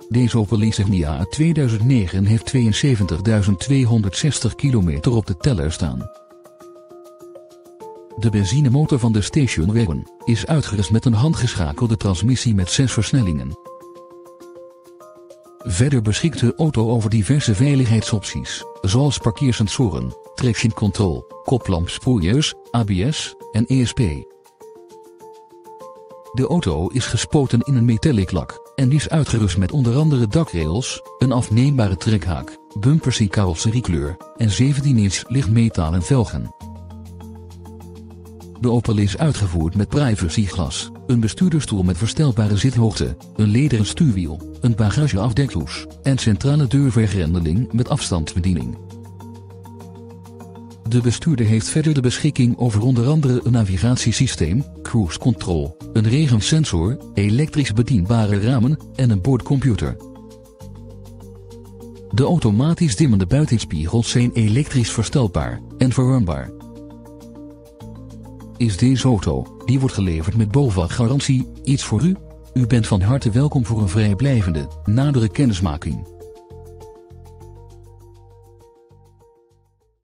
Deze Opel Insignia uit 2009 heeft 72.260 kilometer op de teller staan. De benzinemotor van de Station Wagon is uitgerust met een handgeschakelde transmissie met 6 versnellingen. Verder beschikt de auto over diverse veiligheidsopties, zoals parkeersensoren, traction control, koplampspoilers, ABS en ESP. De auto is gespoten in een metallic lak en is uitgerust met onder andere dakrails, een afneembare trekhaak, bumpers in carrosseriekleur en 17-inch lichtmetalen velgen. De Opel is uitgevoerd met privacyglas, een bestuurdersstoel met verstelbare zithoogte, een lederen stuurwiel, een bagageafdekhoes en centrale deurvergrendeling met afstandsbediening. De bestuurder heeft verder de beschikking over onder andere een navigatiesysteem, cruise control, een regensensor, elektrisch bedienbare ramen en een boordcomputer. De automatisch dimmende buitenspiegels zijn elektrisch verstelbaar en verwarmbaar. Is deze auto, die wordt geleverd met BOVAG-garantie, iets voor u? U bent van harte welkom voor een vrijblijvende, nadere kennismaking.